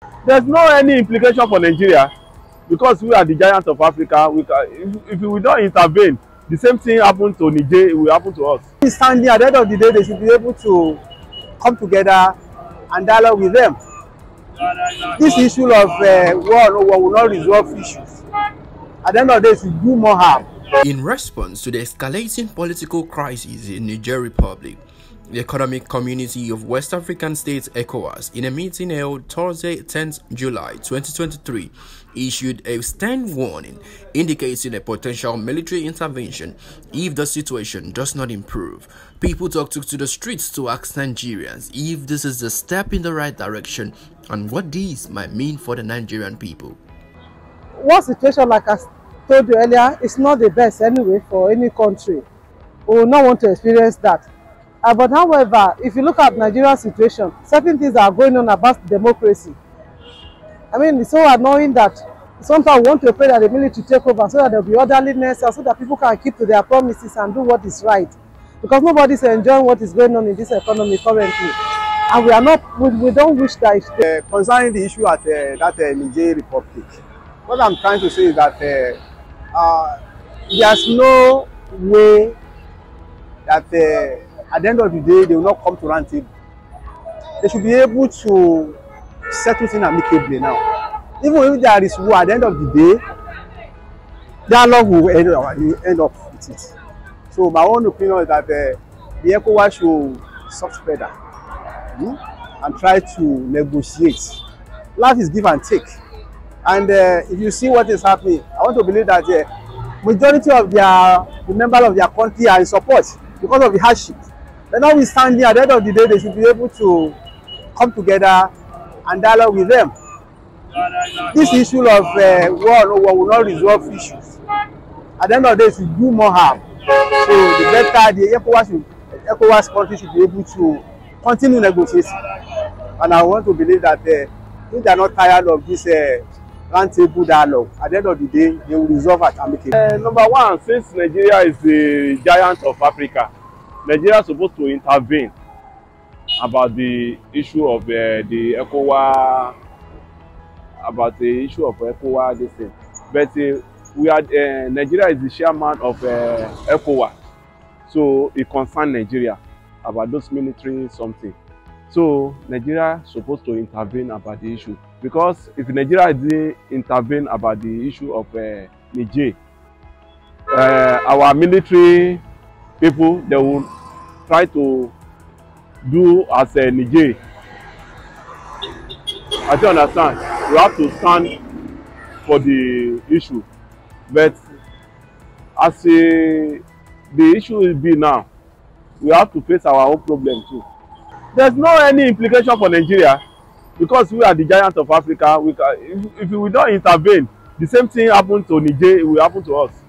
There's no any implication for Nigeria because we are the giant of Africa. If we don't intervene, the same thing happened to Niger, it will happen to us. Standing at the end of the day, they should be able to come together and dialogue with them. This issue of war or war will not resolve issues. At the end of the day, it will do more harm. In response to the escalating political crisis in Niger Republic, the Economic Community of West African States ECOWAS, in a meeting held Thursday 10th July 2023, issued a stern warning indicating a potential military intervention if the situation does not improve. People took to the streets to ask Nigerians if this is a step in the right direction and what this might mean for the Nigerian people. One situation, like I told you earlier, is not the best anyway for any country. We will not want to experience that. But however, if you look at Nigeria's situation, certain things are going on about democracy. I mean, it's so annoying that sometimes we want to pray that the military take over so that there will be orderliness and so that people can keep to their promises and do what is right. Because nobody is enjoying what is going on in this economy currently. And we are not, we don't wish that. Concerning the issue at that Niger Republic, what I'm trying to say is that there's no way that at the end of the day, they will not come to round table. They should be able to settle things amicably now. Even if there is war, at the end of the day, dialogue will end up with it. So my own opinion is that the ECOWAS should soft pedal and try to negotiate. Life is give and take. And if you see what is happening, I want to believe that the majority of the members of their country are in support because of the hardship. But notwithstanding, at the end of the day, they should be able to come together and dialogue with them. This issue of war or war will not resolve issues. At the end of the day, it will do more harm. So the better the ECOWAS country should be able to continue negotiating. And I want to believe that if they are not tired of this round-table dialogue, at the end of the day, they will resolve it amicably. Number one, since Nigeria is the giant of Africa, Nigeria is supposed to intervene about the issue of the ECOWAS, this thing. But Nigeria is the chairman of ECOWAS, so it concerns Nigeria about those military something. So Nigeria is supposed to intervene about the issue, because if Nigeria didn't intervene about the issue of Niger, our military people, they will try to do as a Niger. I don't understand. We have to stand for the issue, but as the issue will be now, we have to face our own problem too. There's no any implication for Nigeria because we are the giant of Africa. If we don't intervene, the same thing happened to Niger, it will happen to us.